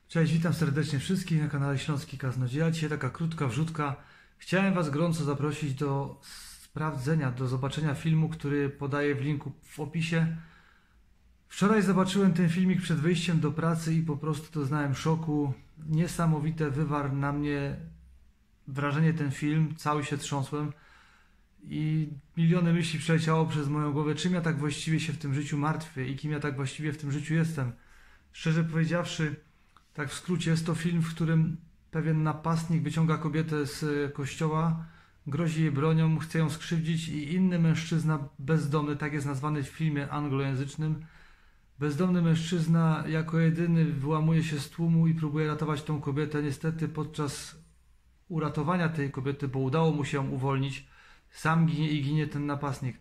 Cześć, witam serdecznie wszystkich na kanale Śląski Kaznodzieja. Dzisiaj taka krótka wrzutka. Chciałem Was gorąco zaprosić do sprawdzenia, do zobaczenia filmu, który podaję w linku w opisie. Wczoraj zobaczyłem ten filmik przed wyjściem do pracy i po prostu doznałem szoku. Niesamowite wywarł na mnie wrażenie ten film. Cały się trząsłem i miliony myśli przeleciało przez moją głowę. Czym ja tak właściwie się w tym życiu martwię i kim ja tak właściwie w tym życiu jestem. Szczerze powiedziawszy, tak w skrócie, jest to film, w którym pewien napastnik wyciąga kobietę z kościoła, grozi jej bronią, chce ją skrzywdzić i inny mężczyzna bezdomny, tak jest nazwany w filmie anglojęzycznym, bezdomny mężczyzna jako jedyny wyłamuje się z tłumu i próbuje ratować tą kobietę. Niestety podczas uratowania tej kobiety, bo udało mu się ją uwolnić, sam ginie i ginie ten napastnik.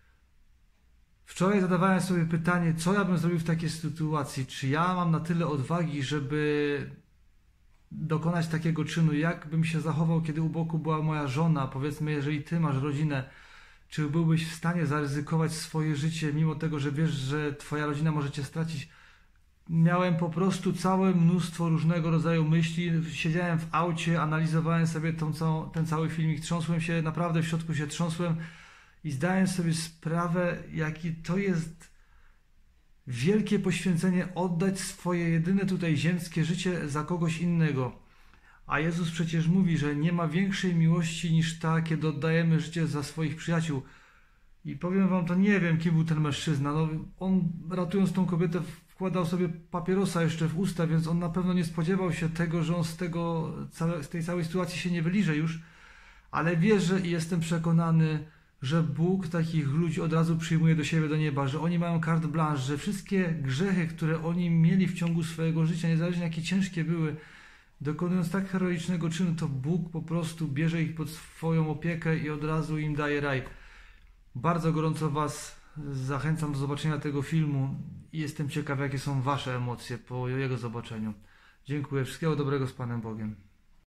Wczoraj zadawałem sobie pytanie, co ja bym zrobił w takiej sytuacji. Czy ja mam na tyle odwagi, żeby dokonać takiego czynu? Jak bym się zachował, kiedy u boku była moja żona? Powiedzmy, jeżeli ty masz rodzinę, czy byłbyś w stanie zaryzykować swoje życie, mimo tego, że wiesz, że twoja rodzina może cię stracić? Miałem po prostu całe mnóstwo różnego rodzaju myśli. Siedziałem w aucie, analizowałem sobie ten cały filmik, trząsłem się, naprawdę w środku się trząsłem. I zdałem sobie sprawę, jakie to jest wielkie poświęcenie, oddać swoje jedyne tutaj ziemskie życie za kogoś innego. A Jezus przecież mówi, że nie ma większej miłości niż ta, kiedy oddajemy życie za swoich przyjaciół. I powiem wam, to nie wiem, kim był ten mężczyzna. No, on ratując tą kobietę wkładał sobie papierosa jeszcze w usta, więc on na pewno nie spodziewał się tego, że on z tej całej sytuacji się nie wyliże już. Ale wierzę i jestem przekonany, że Bóg takich ludzi od razu przyjmuje do siebie, do nieba, że oni mają carte blanche, że wszystkie grzechy, które oni mieli w ciągu swojego życia, niezależnie jakie ciężkie były, dokonując tak heroicznego czynu, to Bóg po prostu bierze ich pod swoją opiekę i od razu im daje raj. Bardzo gorąco Was zachęcam do zobaczenia tego filmu i jestem ciekaw, jakie są Wasze emocje po jego zobaczeniu. Dziękuję. Wszystkiego dobrego z Panem Bogiem.